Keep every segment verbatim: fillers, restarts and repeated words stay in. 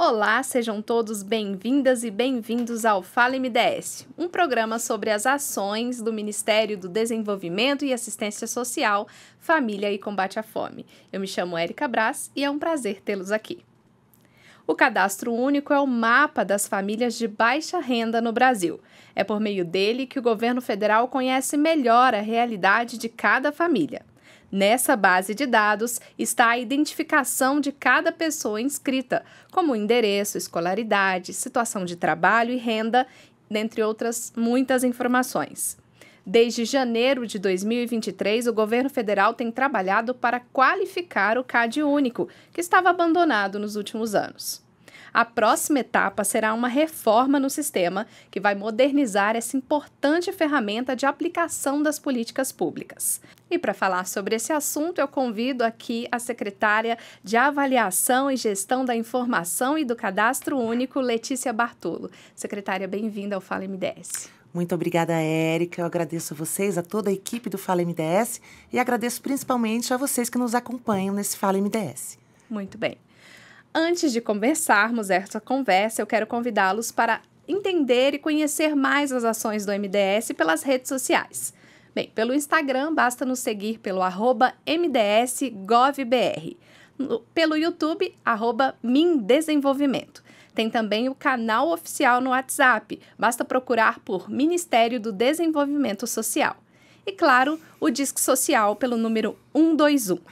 Olá, sejam todos bem-vindas e bem-vindos ao Fala M D S, um programa sobre as ações do Ministério do Desenvolvimento e Assistência Social, Família e Combate à Fome. Eu me chamo Érica Brás e é um prazer tê-los aqui. O Cadastro Único é o mapa das famílias de baixa renda no Brasil. É por meio dele que o governo federal conhece melhor a realidade de cada família. Nessa base de dados está a identificação de cada pessoa inscrita, como endereço, escolaridade, situação de trabalho e renda, dentre outras muitas informações. Desde janeiro de dois mil e vinte e três, o governo federal tem trabalhado para qualificar o CAD Único, que estava abandonado nos últimos anos. A próxima etapa será uma reforma no sistema que vai modernizar essa importante ferramenta de aplicação das políticas públicas. E para falar sobre esse assunto, eu convido aqui a secretária de Avaliação e Gestão da Informação e do Cadastro Único, Letícia Bartolo. Secretária, bem-vinda ao Fala M D S. Muito obrigada, Érica. Eu agradeço a vocês, a toda a equipe do Fala M D S e agradeço principalmente a vocês que nos acompanham nesse Fala M D S. Muito bem. Antes de começarmos essa conversa, eu quero convidá-los para entender e conhecer mais as ações do M D S pelas redes sociais. Bem, pelo Instagram, basta nos seguir pelo arroba M D S Gov B R. No, pelo YouTube, arroba Mindesenvolvimento. Tem também o canal oficial no WhatsApp, basta procurar por Ministério do Desenvolvimento Social. E, claro, o Disque Social pelo número um dois um.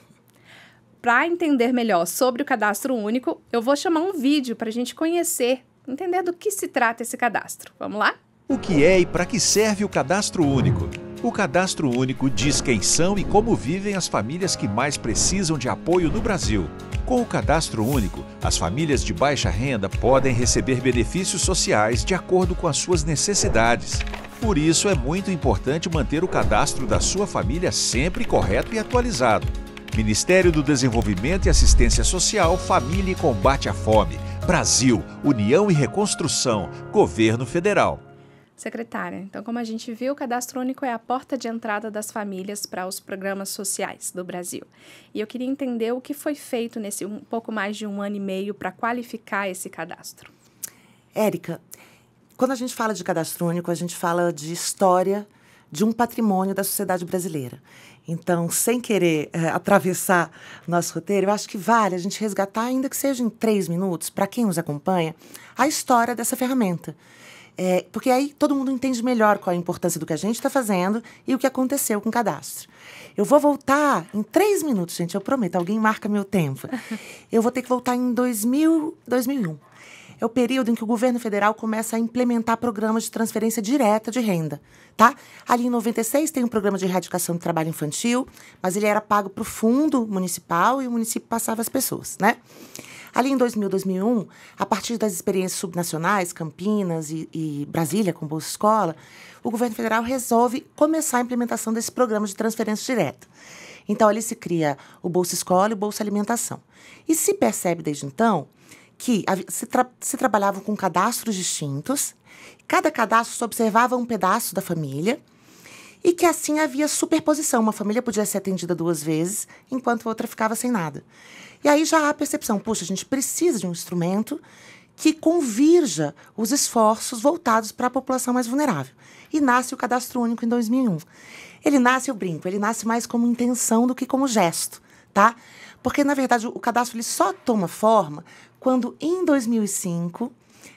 Para entender melhor sobre o Cadastro Único, eu vou chamar um vídeo para a gente conhecer, entender do que se trata esse cadastro. Vamos lá? O que é e para que serve o Cadastro Único? O Cadastro Único diz quem são e como vivem as famílias que mais precisam de apoio no Brasil. Com o Cadastro Único, as famílias de baixa renda podem receber benefícios sociais de acordo com as suas necessidades. Por isso, é muito importante manter o cadastro da sua família sempre correto e atualizado. Ministério do Desenvolvimento e Assistência Social, Família e Combate à Fome. Brasil, União e Reconstrução, Governo Federal. Secretária, então como a gente viu, o Cadastro Único é a porta de entrada das famílias para os programas sociais do Brasil. E eu queria entender o que foi feito nesse um pouco mais de um ano e meio para qualificar esse cadastro. Érica, quando a gente fala de Cadastro Único, a gente fala de história de um patrimônio da sociedade brasileira. Então, sem querer é, atravessar nosso roteiro, eu acho que vale a gente resgatar, ainda que seja em três minutos, para quem nos acompanha, a história dessa ferramenta. É, porque aí todo mundo entende melhor qual a importância do que a gente está fazendo e o que aconteceu com o cadastro. Eu vou voltar em três minutos, gente, eu prometo, alguém marca meu tempo. Eu vou ter que voltar em dois mil, dois mil e um. É o período em que o governo federal começa a implementar programas de transferência direta de renda, tá? Ali em noventa e seis tem um programa de erradicação do trabalho infantil, mas ele era pago para o fundo municipal e o município passava as pessoas, né? Ali em dois mil, dois mil e um, a partir das experiências subnacionais, Campinas e, e Brasília com Bolsa Escola, o governo federal resolve começar a implementação desse programa de transferência direta. Então, ali se cria o Bolsa Escola e o Bolsa Alimentação. E se percebe desde então que se, tra se trabalhavam com cadastros distintos, cada cadastro só observava um pedaço da família e que assim havia superposição. Uma família podia ser atendida duas vezes, enquanto a outra ficava sem nada. E aí já há a percepção, puxa, a gente precisa de um instrumento que convirja os esforços voltados para a população mais vulnerável. E nasce o Cadastro Único em dois mil e um. Ele nasce, eu brinco, ele nasce mais como intenção do que como gesto, tá? Porque, na verdade, o cadastro ele só toma forma quando, em dois mil e cinco,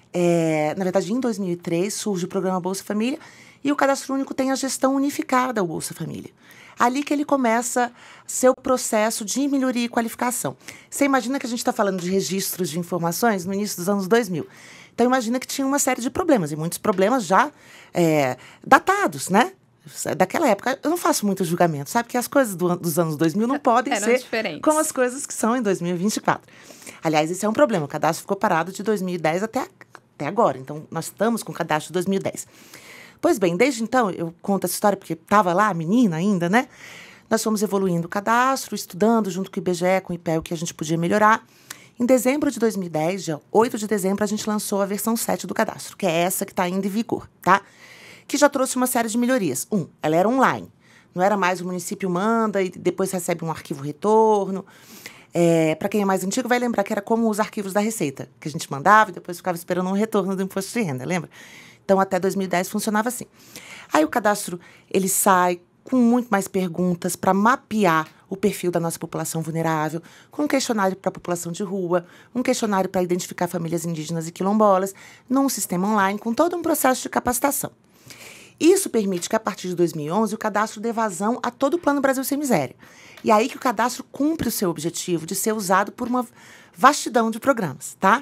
é, na verdade, em dois mil e três, surge o programa Bolsa Família e o Cadastro Único tem a gestão unificada do Bolsa Família. Ali que ele começa seu processo de melhoria e qualificação. Você imagina que a gente está falando de registros de informações no início dos anos dois mil. Então, imagina que tinha uma série de problemas, e muitos problemas já é, datados, né? Daquela época, eu não faço muito julgamento, sabe? Que as coisas do, dos anos dois mil não podem Eram ser diferentes. Como as coisas que são em dois mil e vinte e quatro. Aliás, esse é um problema. O cadastro ficou parado de dois mil e dez até, até agora. Então, nós estamos com o cadastro de dois mil e dez. Pois bem, desde então, eu conto essa história porque estava lá, menina ainda, né? Nós fomos evoluindo o cadastro, estudando junto com o I B G E, com o I P E E, o que a gente podia melhorar. Em dezembro de dois mil e dez, dia oito de dezembro, a gente lançou a versão sete do cadastro, que é essa que está ainda em vigor, tá? Que já trouxe uma série de melhorias. Um, ela era online. Não era mais o município manda e depois recebe um arquivo retorno. É, para quem é mais antigo, vai lembrar que era como os arquivos da Receita, que a gente mandava e depois ficava esperando um retorno do imposto de renda, lembra? Então, até dois mil e dez funcionava assim. Aí o cadastro, ele sai com muito mais perguntas para mapear o perfil da nossa população vulnerável, com um questionário para a população de rua, um questionário para identificar famílias indígenas e quilombolas, num sistema online, com todo um processo de capacitação. Isso permite que, a partir de dois mil e onze, o cadastro dê vazão a todo o Plano Brasil Sem Miséria. E é aí que o cadastro cumpre o seu objetivo de ser usado por uma vastidão de programas, tá?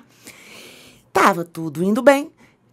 Tava tudo indo bem,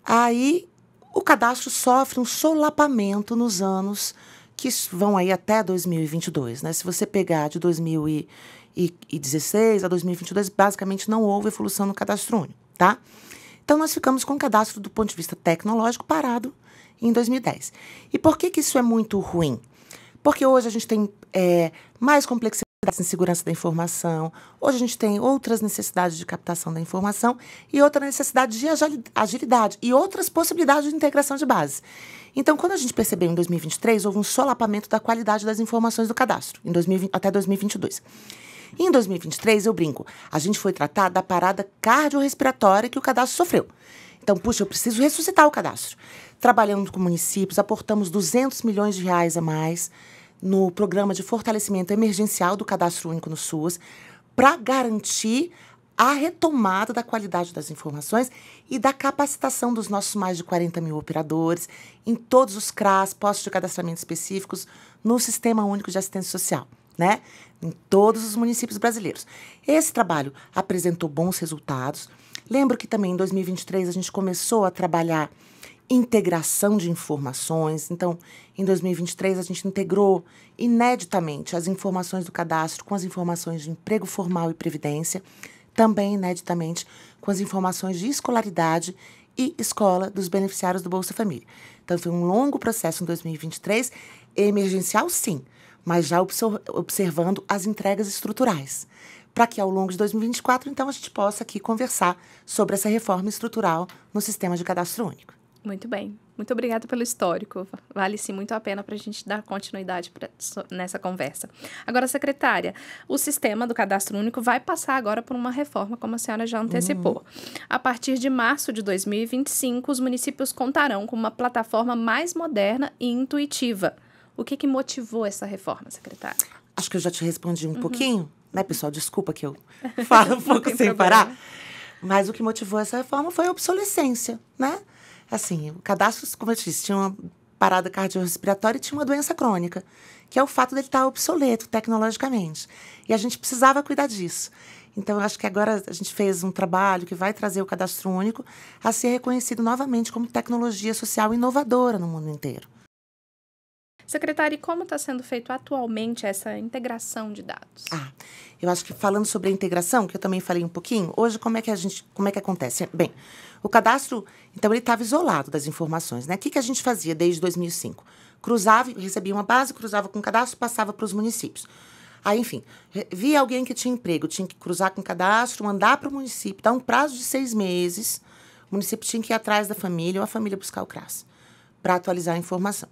aí o cadastro sofre um solapamento nos anos que vão aí até dois mil e vinte e dois, né? Se você pegar de dois mil e dezesseis a dois mil e vinte e dois, basicamente não houve evolução no cadastro único, tá? Então, nós ficamos com o cadastro, do ponto de vista tecnológico, parado em dois mil e dez. E por que que isso é muito ruim? Porque hoje a gente tem é, mais complexidades em segurança da informação, hoje a gente tem outras necessidades de captação da informação e outra necessidade de agilidade e outras possibilidades de integração de bases. Então, quando a gente percebeu em dois mil e vinte e três, houve um solapamento da qualidade das informações do cadastro, em dois mil e vinte, até dois mil e vinte e dois. Em dois mil e vinte e três, eu brinco, a gente foi tratar da parada cardiorrespiratória que o cadastro sofreu. Então, puxa, eu preciso ressuscitar o cadastro. Trabalhando com municípios, aportamos duzentos milhões de reais a mais no programa de fortalecimento emergencial do Cadastro Único no SUS, para garantir a retomada da qualidade das informações e da capacitação dos nossos mais de quarenta mil operadores em todos os C R A S, postos de cadastramento específicos, no Sistema Único de Assistência Social, né? Em todos os municípios brasileiros. Esse trabalho apresentou bons resultados. Lembro que também em dois mil e vinte e três a gente começou a trabalhar integração de informações. Então, em dois mil e vinte e três, a gente integrou ineditamente as informações do cadastro com as informações de emprego formal e previdência, também ineditamente com as informações de escolaridade e escola dos beneficiários do Bolsa Família. Então, foi um longo processo em dois mil e vinte e três, emergencial sim, mas já observando as entregas estruturais, para que ao longo de dois mil e vinte e quatro, então, a gente possa aqui conversar sobre essa reforma estrutural no sistema de cadastro único. Muito bem. Muito obrigada pelo histórico. Vale, sim, muito a pena para a gente dar continuidade pra, nessa conversa. Agora, secretária, o sistema do Cadastro Único vai passar agora por uma reforma, como a senhora já antecipou. Uhum. A partir de março de dois mil e vinte e cinco, os municípios contarão com uma plataforma mais moderna e intuitiva. O que que motivou essa reforma, secretária? Acho que eu já te respondi um uhum. pouquinho, né, pessoal? Desculpa que eu falo um pouco sem problema. parar. Mas o que motivou essa reforma foi a obsolescência, né? Assim, o cadastro, como eu disse, tinha uma parada cardiorrespiratória e tinha uma doença crônica, que é o fato dele estar obsoleto tecnologicamente. E a gente precisava cuidar disso. Então, eu acho que agora a gente fez um trabalho que vai trazer o cadastro único a ser reconhecido novamente como tecnologia social inovadora no mundo inteiro. Secretária, e como está sendo feito atualmente essa integração de dados? Ah, eu acho que falando sobre a integração, que eu também falei um pouquinho, hoje como é que a gente, como é que acontece? Bem, o cadastro, então ele estava isolado das informações, né? O que, que a gente fazia desde dois mil e cinco? Cruzava, recebia uma base, cruzava com o cadastro, passava para os municípios. Aí, enfim, via alguém que tinha emprego, tinha que cruzar com o cadastro, mandar para o município, dar um prazo de seis meses, o município tinha que ir atrás da família ou a família buscar o C R A S para atualizar a informação.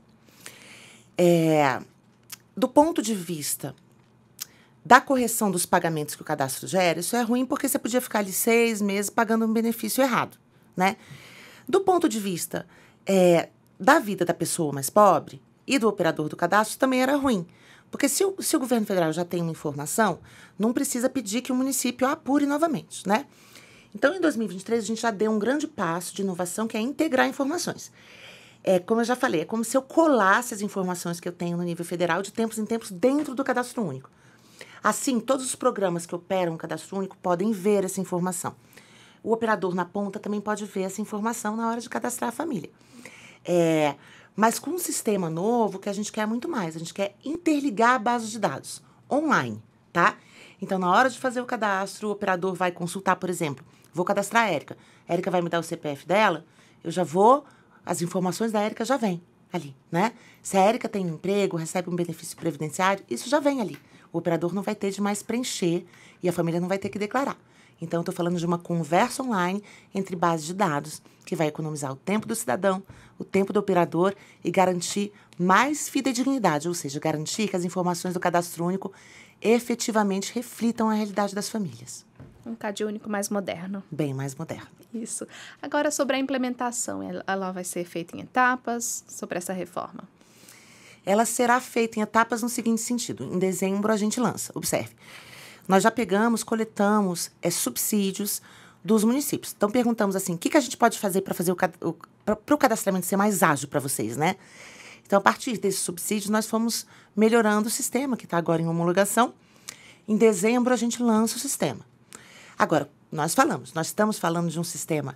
É, do ponto de vista da correção dos pagamentos que o cadastro gera, isso é ruim porque você podia ficar ali seis meses pagando um benefício errado, né? Do ponto de vista é, da vida da pessoa mais pobre e do operador do cadastro, também era ruim. Porque se o, se o governo federal já tem uma informação, não precisa pedir que o município a apure novamente, né? Então, em dois mil e vinte e três, a gente já deu um grande passo de inovação, que é integrar informações. É, como eu já falei, é como se eu colasse as informações que eu tenho no nível federal de tempos em tempos dentro do cadastro único. Assim, todos os programas que operam o cadastro único podem ver essa informação. O operador na ponta também pode ver essa informação na hora de cadastrar a família. É, mas com um sistema novo, que a gente quer muito mais, a gente quer interligar a base de dados online, tá? Então, na hora de fazer o cadastro, o operador vai consultar, por exemplo, vou cadastrar a Érica. A Érica vai me dar o C P F dela, eu já vou... As informações da Érica já vêm ali, né? Se a Érica tem um emprego, recebe um benefício previdenciário, isso já vem ali. O operador não vai ter de mais preencher e a família não vai ter que declarar. Então, eu estou falando de uma conversa online entre bases de dados, que vai economizar o tempo do cidadão, o tempo do operador e garantir mais fidedignidade, ou seja, garantir que as informações do cadastro único efetivamente reflitam a realidade das famílias. Um CAD único mais moderno. Bem mais moderno. Isso. Agora, sobre a implementação, ela vai ser feita em etapas, sobre essa reforma? Ela será feita em etapas no seguinte sentido. Em dezembro, a gente lança. Observe. Nós já pegamos, coletamos é, subsídios dos municípios. Então, perguntamos assim, o que, que a gente pode fazer para fazer o, o, para o cadastramento ser mais ágil para vocês, né? Então, a partir desses subsídios, nós fomos melhorando o sistema, que está agora em homologação. Em dezembro, a gente lança o sistema. Agora, nós falamos, nós estamos falando de um sistema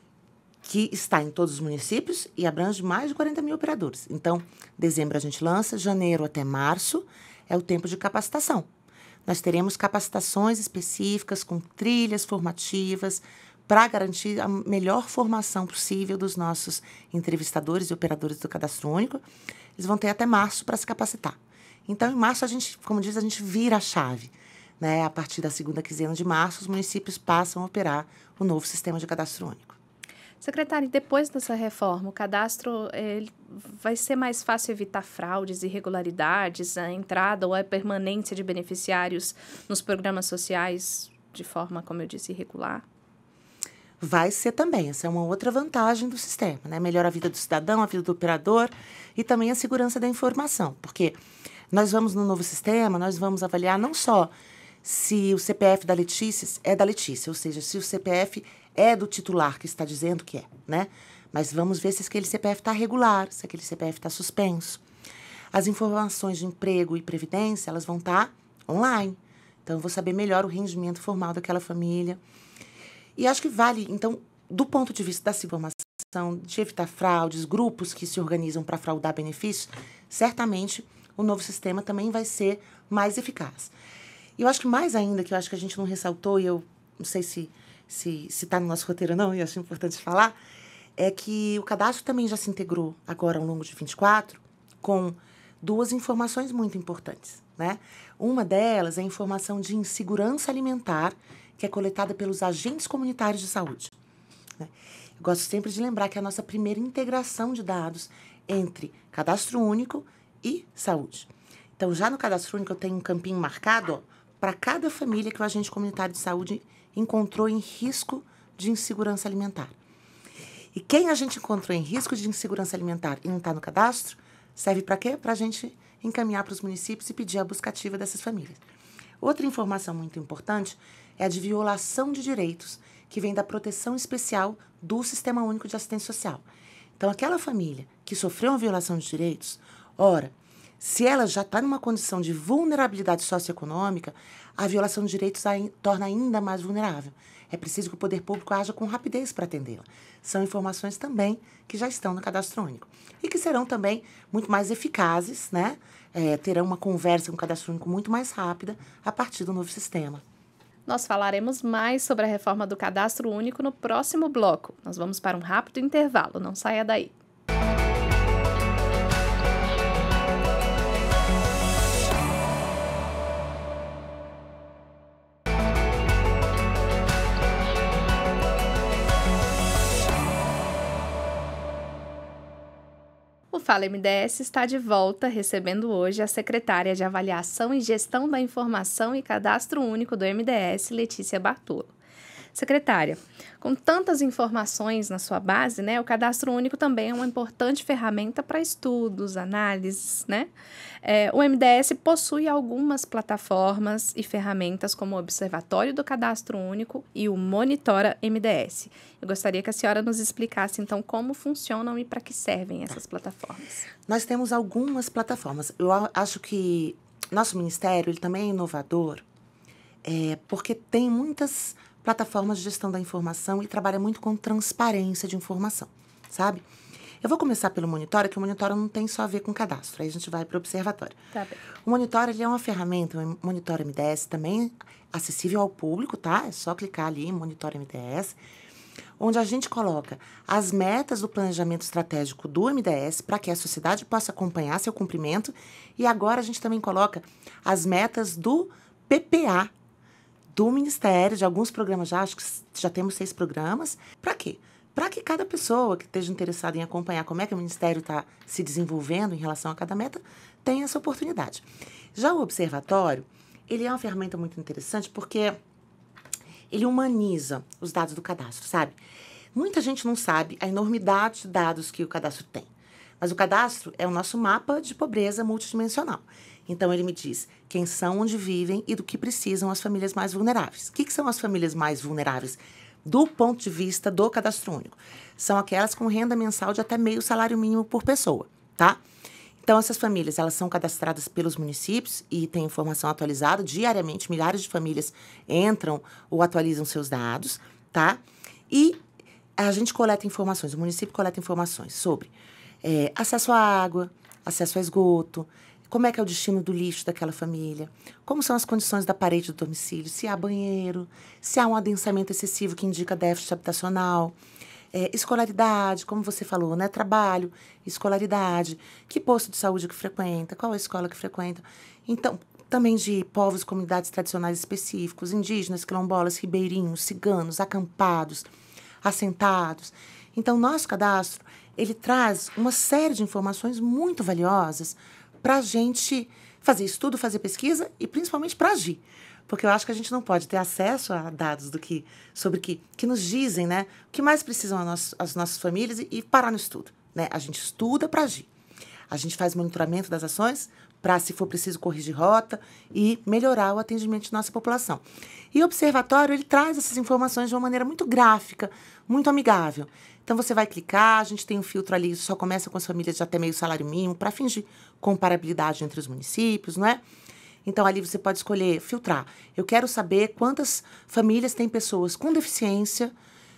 que está em todos os municípios e abrange mais de quarenta mil operadores. Então, dezembro a gente lança, janeiro até março é o tempo de capacitação. Nós teremos capacitações específicas com trilhas formativas para garantir a melhor formação possível dos nossos entrevistadores e operadores do Cadastro Único. Eles vão ter até março para se capacitar. Então, em março, a gente, como diz, a gente vira a chave. Né? A partir da segunda quinzena de março, os municípios passam a operar o novo sistema de cadastro único. Secretária, depois dessa reforma, o cadastro ele vai ser mais fácil evitar fraudes, irregularidades, a entrada ou a permanência de beneficiários nos programas sociais de forma, como eu disse, irregular? Vai ser também. Essa é uma outra vantagem do sistema, né? Melhora a vida do cidadão, a vida do operador e também a segurança da informação. Porque nós vamos no novo sistema, nós vamos avaliar não só se o C P F da Letícia é da Letícia, ou seja, se o C P F é do titular que está dizendo que é, né? Mas vamos ver se aquele C P F está regular, se aquele C P F está suspenso. As informações de emprego e previdência, elas vão estar online. Então, eu vou saber melhor o rendimento formal daquela família. E acho que vale, então, do ponto de vista dessa informação, de evitar fraudes, grupos que se organizam para fraudar benefícios, certamente o novo sistema também vai ser mais eficaz. E eu acho que mais ainda, que eu acho que a gente não ressaltou, e eu não sei se se se está no nosso roteiro ou não, e acho importante falar, é que o cadastro também já se integrou agora ao longo de vinte e quatro com duas informações muito importantes, né? Uma delas é a informação de insegurança alimentar, que é coletada pelos agentes comunitários de saúde. Né? Eu gosto sempre de lembrar que é a nossa primeira integração de dados entre cadastro único e saúde. Então, já no cadastro único, eu tenho um campinho marcado para cada família que o agente comunitário de saúde encontrou em risco de insegurança alimentar. E quem a gente encontrou em risco de insegurança alimentar e não está no cadastro, serve para quê? Para a gente encaminhar para os municípios e pedir a busca ativa dessas famílias. Outra informação muito importante é a de violação de direitos, que vem da proteção especial do Sistema Único de Assistência Social. Então, aquela família que sofreu uma violação de direitos, ora, se ela já está numa condição de vulnerabilidade socioeconômica, a violação de direitos a torna ainda mais vulnerável. É preciso que o poder público haja com rapidez para atendê-la. São informações também que já estão no Cadastro Único. E que serão também muito mais eficazes, né? É, terão uma conversa com o Cadastro Único muito mais rápida a partir do novo sistema. Nós falaremos mais sobre a reforma do Cadastro Único no próximo bloco. Nós vamos para um rápido intervalo, não saia daí. O Fala M D S está de volta, recebendo hoje a secretária de Avaliação e Gestão da Informação e Cadastro Único do M D S, Letícia Bartolo. Secretária, com tantas informações na sua base, né, o Cadastro Único também é uma importante ferramenta para estudos, análises, né? É, o M D S possui algumas plataformas e ferramentas como o Observatório do Cadastro Único e o Monitora M D S. Eu gostaria que a senhora nos explicasse, então, como funcionam e para que servem essas plataformas. Nós temos algumas plataformas. Eu acho que nosso ministério ele também é inovador, é, porque tem muitas plataformas de gestão da informação e trabalha muito com transparência de informação, sabe? Eu vou começar pelo Monitora, que o Monitora não tem só a ver com cadastro, aí a gente vai para o Observatório. Tá bem. O Monitora ele é uma ferramenta, o Monitora M D S, também acessível ao público, tá? É só clicar ali em Monitora M D S, onde a gente coloca as metas do planejamento estratégico do M D S para que a sociedade possa acompanhar seu cumprimento, e agora a gente também coloca as metas do P P A do Ministério, de alguns programas já, acho que já temos seis programas. Para quê? Para que cada pessoa que esteja interessada em acompanhar como é que o Ministério está se desenvolvendo em relação a cada meta, tenha essa oportunidade. Já o Observatório, ele é uma ferramenta muito interessante porque ele humaniza os dados do cadastro, sabe? Muita gente não sabe a enormidade de dados que o cadastro tem. Mas o cadastro é o nosso mapa de pobreza multidimensional. Então, ele me diz quem são, onde vivem e do que precisam as famílias mais vulneráveis. O que, que são as famílias mais vulneráveis? Do ponto de vista do cadastro único. São aquelas com renda mensal de até meio salário mínimo por pessoa, tá? Então, essas famílias, elas são cadastradas pelos municípios e têm informação atualizada. Diariamente, milhares de famílias entram ou atualizam seus dados, tá? E a gente coleta informações, o município coleta informações sobre é, acesso à água, acesso a esgoto, como é que é o destino do lixo daquela família, como são as condições da parede do domicílio, se há banheiro, se há um adensamento excessivo que indica déficit habitacional, é, escolaridade, como você falou, né? Trabalho, escolaridade, que posto de saúde que frequenta, qual a escola que frequenta. Então, também de povos e comunidades tradicionais específicos, indígenas, quilombolas, ribeirinhos, ciganos, acampados, assentados. Então, nosso cadastro, ele traz uma série de informações muito valiosas para a gente fazer estudo, fazer pesquisa e principalmente para agir. Porque eu acho que a gente não pode ter acesso a dados do que, sobre que, que nos dizem, né, o que mais precisam as nossas, as nossas famílias e, e parar no estudo, né? A gente estuda para agir. A gente faz monitoramento das ações para, se for preciso, corrigir rota e melhorar o atendimento de nossa população. E o Observatório, ele traz essas informações de uma maneira muito gráfica, muito amigável. Então, você vai clicar, a gente tem um filtro ali, só começa com as famílias de até meio salário mínimo, para fins de comparabilidade entre os municípios, não é? Então, ali você pode escolher, filtrar. Eu quero saber quantas famílias têm pessoas com deficiência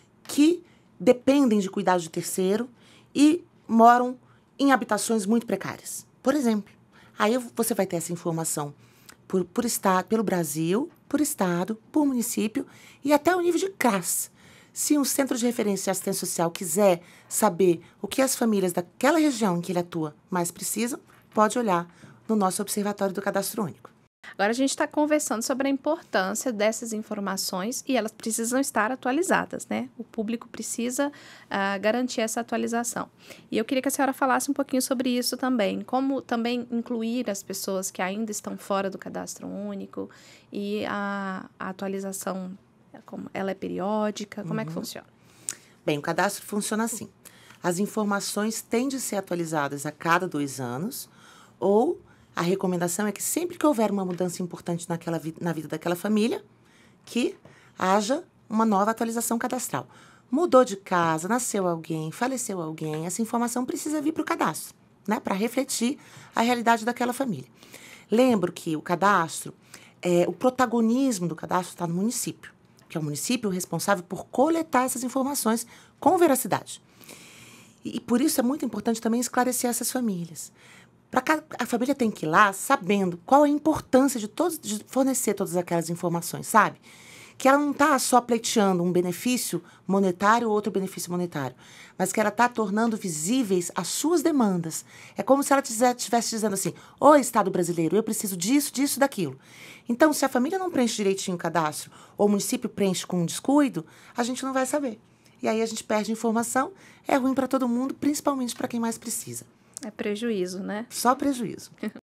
que dependem de cuidado de terceiro e moram em habitações muito precárias, por exemplo. Aí você vai ter essa informação por, por estado, pelo Brasil, por estado, por município e até o nível de C R A S. Se um centro de referência de assistência social quiser saber o que as famílias daquela região em que ele atua mais precisam, pode olhar no nosso Observatório do Cadastro Único. Agora a gente está conversando sobre a importância dessas informações e elas precisam estar atualizadas, né? O público precisa uh, garantir essa atualização. E eu queria que a senhora falasse um pouquinho sobre isso também, como também incluir as pessoas que ainda estão fora do Cadastro Único e a, a atualização, como ela é periódica, como uhum. é que funciona? Bem, o cadastro funciona assim. As informações têm de ser atualizadas a cada dois anos ou a recomendação é que sempre que houver uma mudança importante naquela vi- na vida daquela família, que haja uma nova atualização cadastral. Mudou de casa, nasceu alguém, faleceu alguém, essa informação precisa vir para o cadastro, né, para refletir a realidade daquela família. Lembro que o cadastro, é, o protagonismo do cadastro está no município, que é o município responsável por coletar essas informações com veracidade. E, e por isso é muito importante também esclarecer essas famílias. Pra, a família tem que ir lá sabendo qual a importância de, todos, de fornecer todas aquelas informações, sabe? Que ela não está só pleiteando um benefício monetário ou outro benefício monetário, mas que ela está tornando visíveis as suas demandas. É como se ela estivesse dizendo assim, ô Estado brasileiro, eu preciso disso, disso, daquilo. Então, se a família não preenche direitinho o cadastro, ou o município preenche com um descuido, a gente não vai saber. E aí a gente perde informação, é ruim para todo mundo, principalmente para quem mais precisa. É prejuízo, né? Só prejuízo.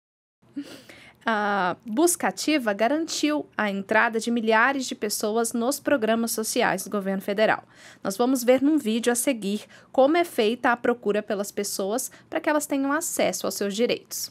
A Busca Ativa garantiu a entrada de milhares de pessoas nos programas sociais do governo federal. Nós vamos ver num vídeo a seguir como é feita a procura pelas pessoas para que elas tenham acesso aos seus direitos.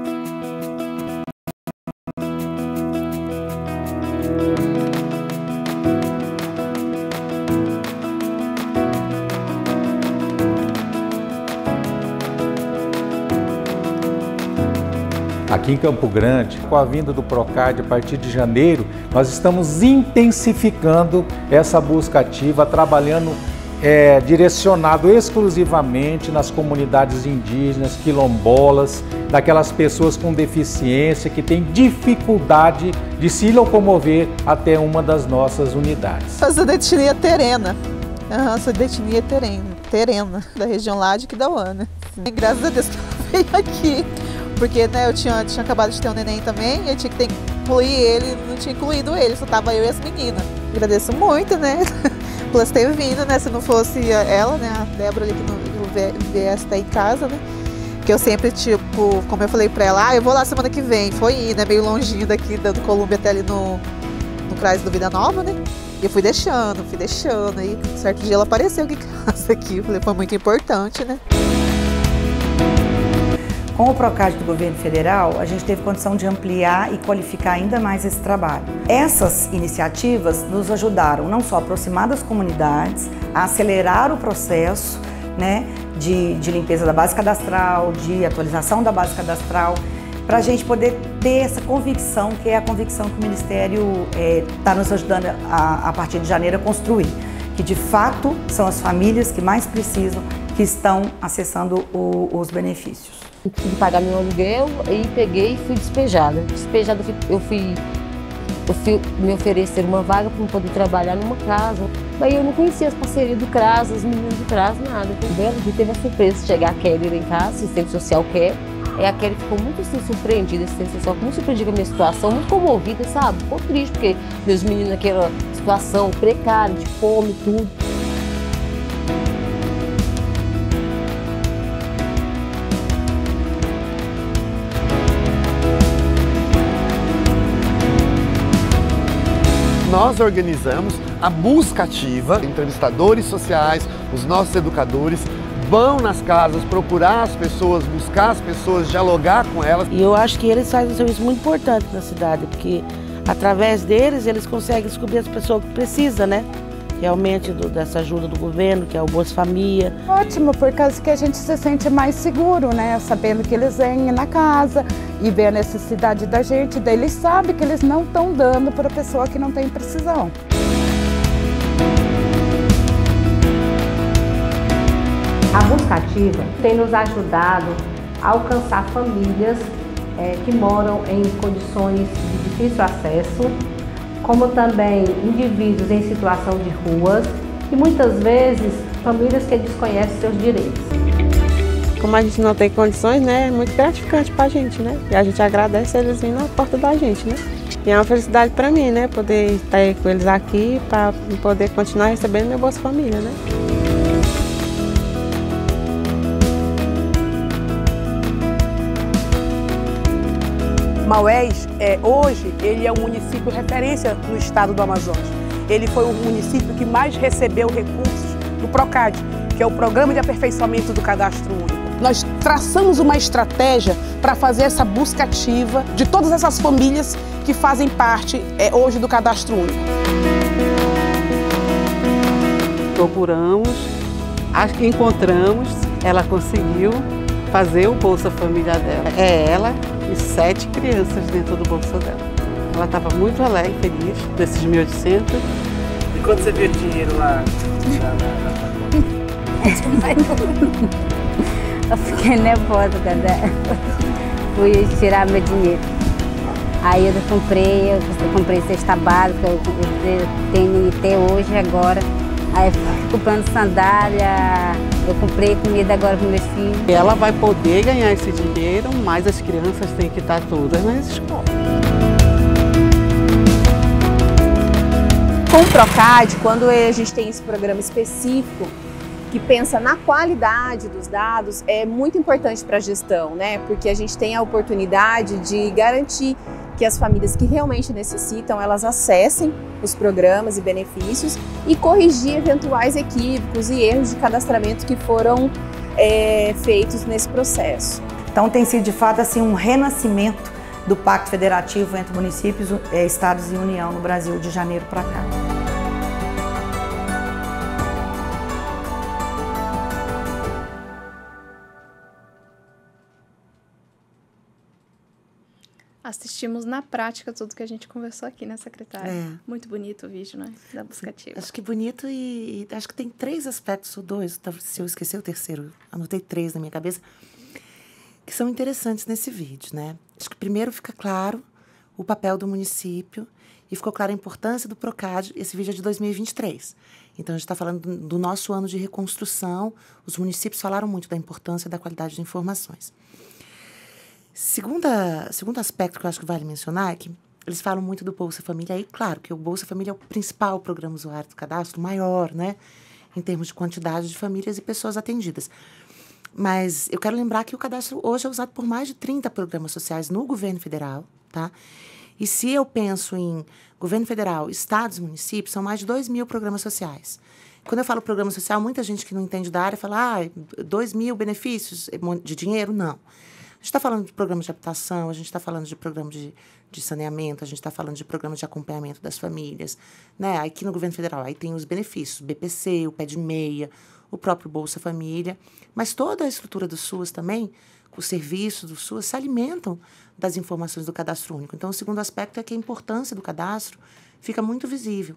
Aqui em Campo Grande, com a vinda do Procard a partir de janeiro, nós estamos intensificando essa busca ativa, trabalhando é, direcionado exclusivamente nas comunidades indígenas, quilombolas, daquelas pessoas com deficiência que têm dificuldade de se locomover até uma das nossas unidades. Eu sou da etnia terena, uhum, sou da etnia terena, terena, da região lá de Quidauana. Graças a Deus que eu veio aqui. porque né, eu tinha, tinha acabado de ter um neném também, eu tinha que ter, incluir ele, não tinha incluído ele, só tava eu e as meninas. Agradeço muito, né, por elas terem vindo, né, se não fosse ela, né, a Débora ali que não viesse até em casa, né, que eu sempre, tipo, como eu falei pra ela, ah, eu vou lá semana que vem, foi ir, né, meio longinho daqui, do Colômbia até ali no, no Crais do Vida Nova, né, e eu fui deixando, fui deixando, aí certo dia ela apareceu aqui em casa, aqui, eu falei, foi muito importante, né. Com o Procad do governo federal, a gente teve condição de ampliar e qualificar ainda mais esse trabalho. Essas iniciativas nos ajudaram não só a aproximar das comunidades, a acelerar o processo, né, de, de limpeza da base cadastral, de atualização da base cadastral, para a gente poder ter essa convicção, que é a convicção que o Ministério está é, nos ajudando a, a partir de janeiro a construir, que de fato são as famílias que mais precisam, que estão acessando o, os benefícios. Consegui pagar meu aluguel e peguei e fui despejada. Despejada, eu fui, eu fui me oferecer uma vaga para poder trabalhar numa casa. Daí eu não conhecia as parcerias do CRAS, as meninas do CRAS, nada. Um belo dia teve a surpresa de chegar a Kelly em casa, assistente social Kelly. É a Kelly ficou muito assim, surpreendida, assistente social, muito surpreendida com a minha situação, muito comovida, sabe? Ficou triste, porque meus meninos naquela situação precária, de fome, tudo. Nós organizamos a busca ativa, entrevistadores sociais, os nossos educadores vão nas casas procurar as pessoas, buscar as pessoas, dialogar com elas. E eu acho que eles fazem um serviço muito importante na cidade, porque através deles eles conseguem descobrir as pessoas que precisam, né? Realmente do, dessa ajuda do governo, que é o Bolsa Família. Ótimo, por causa que a gente se sente mais seguro, né? Sabendo que eles vêm na casa e vê a necessidade da gente, daí eles sabem que eles não estão dando para a pessoa que não tem precisão. A busca ativa tem nos ajudado a alcançar famílias é, que moram em condições de difícil acesso, como também indivíduos em situação de ruas e muitas vezes famílias que desconhecem seus direitos. Como a gente não tem condições, né, é muito gratificante para a gente, né? E a gente agradece eles vindo na porta da gente, né? E é uma felicidade para mim, né, poder estar com eles aqui para poder continuar recebendo meu Bolsa Família, né? Maués, é, hoje, ele é um município referência no estado do Amazonas. Ele foi o município que mais recebeu recursos do Procad, que é o Programa de Aperfeiçoamento do Cadastro Único. Nós traçamos uma estratégia para fazer essa busca ativa de todas essas famílias que fazem parte é, hoje do Cadastro Único. Procuramos, acho que encontramos, ela conseguiu fazer o Bolsa Família dela. É ela e sete crianças dentro do bolso dela. Ela estava muito alegre, feliz, desses mil e oitocentos. E quando você viu o dinheiro lá? Eu fiquei nervosa quando fui tirar meu dinheiro. Aí eu comprei, eu comprei cesta básica, eu tenho N T hoje agora. Aí eu fui comprando sandália, eu comprei comida agora para meus filhos. Ela vai poder ganhar esse dinheiro, mas as crianças têm que estar todas nas escolas. Com o Procad, quando a gente tem esse programa específico que pensa na qualidade dos dados, é muito importante para a gestão, né? Porque a gente tem a oportunidade de garantir que as famílias que realmente necessitam, elas acessem os programas e benefícios e corrigir eventuais equívocos e erros de cadastramento que foram é, feitos nesse processo. Então tem sido de fato assim um renascimento do Pacto Federativo entre municípios, estados e União no Brasil de janeiro para cá. Assistimos na prática tudo que a gente conversou aqui, né, secretária? É. Muito bonito o vídeo, né, da busca ativa. Acho que bonito e, e acho que tem três aspectos, ou dois, se eu esquecer o terceiro, anotei três na minha cabeça, que são interessantes nesse vídeo, né? Acho que primeiro fica claro o papel do município e ficou clara a importância do Procad. Esse vídeo é de dois mil e vinte e três. Então, a gente está falando do, do nosso ano de reconstrução. Os municípios falaram muito da importância da qualidade de informações. Segunda, segundo aspecto que eu acho que vale mencionar é que eles falam muito do Bolsa Família. Aí, claro, que o Bolsa Família é o principal programa usuário do cadastro, maior, né? Em termos de quantidade de famílias e pessoas atendidas. Mas eu quero lembrar que o cadastro hoje é usado por mais de trinta programas sociais no governo federal, tá? E se eu penso em governo federal, estados e municípios, são mais de dois mil programas sociais. Quando eu falo programa social, muita gente que não entende da área fala, ah, dois mil benefícios de dinheiro? Não. A gente está falando de programas de habitação, a gente está falando de programas de, de saneamento, a gente está falando de programas de acompanhamento das famílias, né? Aqui no governo federal, aí tem os benefícios, o B P C, o Pé de Meia, o próprio Bolsa Família, mas toda a estrutura do SUS também, os serviços do SUS, se alimentam das informações do Cadastro Único. Então, o segundo aspecto é que a importância do cadastro fica muito visível.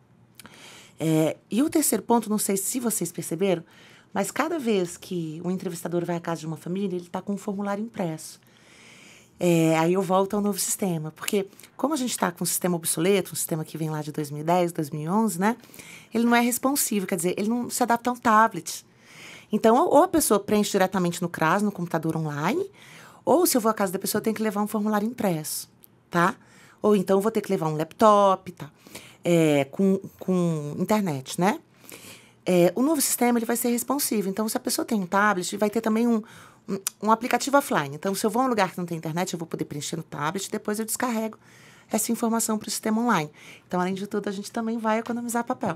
É, e o terceiro ponto, não sei se vocês perceberam, mas cada vez que um entrevistador vai à casa de uma família, ele está com um formulário impresso. É, aí eu volto ao novo sistema, porque como a gente está com um sistema obsoleto, um sistema que vem lá de dois mil e dez, dois mil e onze, né? Ele não é responsivo, quer dizer, ele não se adapta a um tablet. Então, ou a pessoa preenche diretamente no CRAS, no computador online, ou se eu vou à casa da pessoa, eu tenho que levar um formulário impresso, tá? Ou então eu vou ter que levar um laptop, tá? É, com, com internet, né? É, o novo sistema ele vai ser responsivo. Então, se a pessoa tem um tablet, vai ter também um, um, um aplicativo offline. Então, se eu vou a um lugar que não tem internet, eu vou poder preencher no tablet e depois eu descarrego essa informação para o sistema online. Então, além de tudo, a gente também vai economizar papel.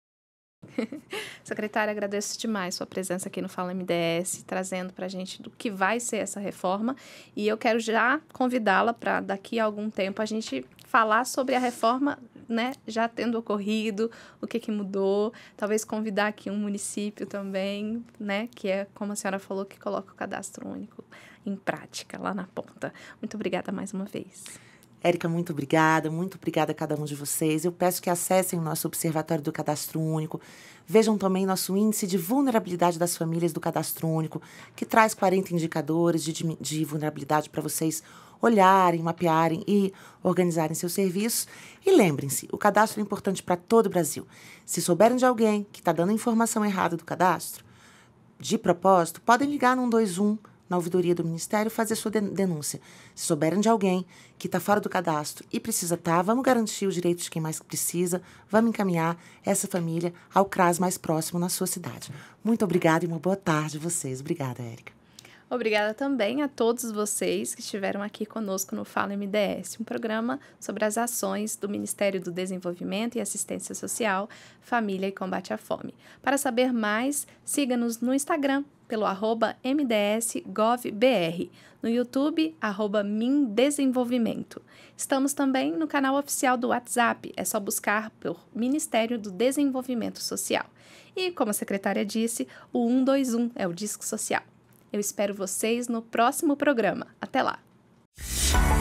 Secretária, agradeço demais sua presença aqui no Fala M D S, trazendo para a gente do que vai ser essa reforma. E eu quero já convidá-la para, daqui a algum tempo, a gente falar sobre a reforma, né, já tendo ocorrido, o que, que mudou. Talvez convidar aqui um município também, né, que é, como a senhora falou, que coloca o cadastro único em prática, lá na ponta. Muito obrigada mais uma vez. Érica, muito obrigada, muito obrigada a cada um de vocês. Eu peço que acessem o nosso Observatório do Cadastro Único, vejam também nosso índice de vulnerabilidade das famílias do Cadastro Único, que traz quarenta indicadores de, de, de vulnerabilidade para vocês olharem, mapearem e organizarem seus serviços. E lembrem-se, o cadastro é importante para todo o Brasil. Se souberem de alguém que está dando informação errada do cadastro, de propósito, podem ligar no um dois um, na ouvidoria do Ministério, fazer sua denúncia. Se souberem de alguém que está fora do cadastro e precisa estar, tá, vamos garantir os direitos de quem mais precisa, vamos encaminhar essa família ao CRAS mais próximo na sua cidade. Muito obrigada e uma boa tarde a vocês. Obrigada, Érica. Obrigada também a todos vocês que estiveram aqui conosco no Fala M D S, um programa sobre as ações do Ministério do Desenvolvimento e Assistência Social, Família e Combate à Fome. Para saber mais, siga-nos no Instagram, pelo arroba M D S Gov B R, no YouTube, arroba Mindesenvolvimento. Estamos também no canal oficial do WhatsApp, é só buscar por Ministério do Desenvolvimento Social. E, como a secretária disse, o um dois um é o Disque Social. Eu espero vocês no próximo programa. Até lá!